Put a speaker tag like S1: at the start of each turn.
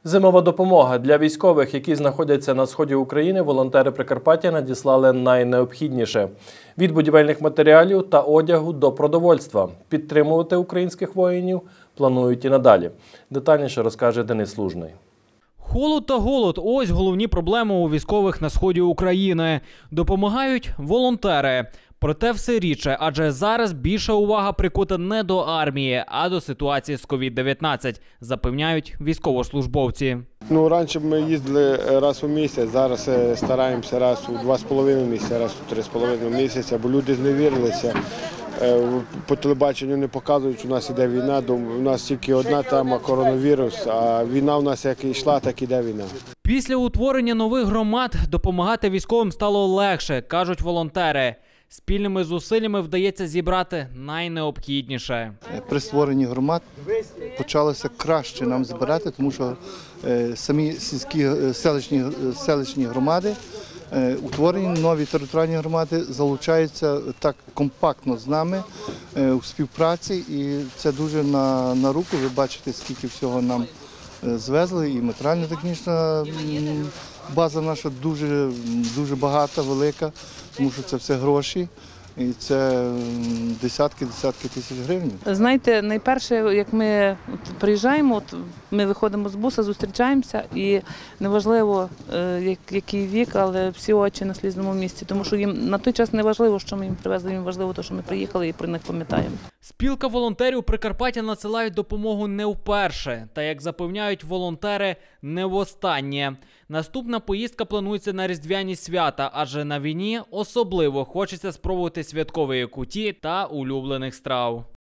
S1: Зимова допомога для військових, які знаходяться на сході України, волонтери Прикарпаття надіслали найнеобхідніше – від будівельних матеріалів та одягу до продовольства. Підтримувати українських воїнів планують і надалі. Детальніше розкаже Денис Лужний.
S2: Холод та голод – ось головні проблеми у військових на сході України. Допомагають волонтери. Проте все рідше, адже зараз більша увага прикута не до армії, а до ситуації з COVID-19, запевняють військовослужбовці.
S3: Раніше ми їздили раз у місяць, зараз стараємося раз у 2,5 місяця, раз у 3,5 місяця, бо люди зневірилися. По телебаченню не показують, що у нас іде війна, у нас тільки одна тема – коронавірус, а війна у нас як йшла, так і йде війна.
S2: Після утворення нових громад допомагати військовим стало легше, кажуть волонтери. Спільними зусиллями вдається зібрати найнеобхідніше.
S4: При створенні громад почалося краще нам збирати, тому що самі сільські селищні громади, утворені нові територіальні громади, залучаються так компактно з нами у співпраці, і це дуже на руку. Ви бачите, скільки всього нам звезли, і матеріально-технічна база наша дуже багата, велика, тому що це все гроші, і це десятки тисяч гривень.
S5: Знаєте, найперше, як ми приїжджаємо, ми виходимо з буса, зустрічаємося, і неважливо, який вік, але всі очі на слізному місці, тому що їм на той час не важливо, що ми їм привезли, їм важливо те, що ми приїхали і про них пам'ятаємо.
S2: Спілка волонтерів Прикарпаття надсилають допомогу не вперше, та, як запевняють волонтери, не востаннє. Наступна поїздка планується на різдвяні свята, адже на війні особливо хочеться спробувати святкової куті та улюблених страв.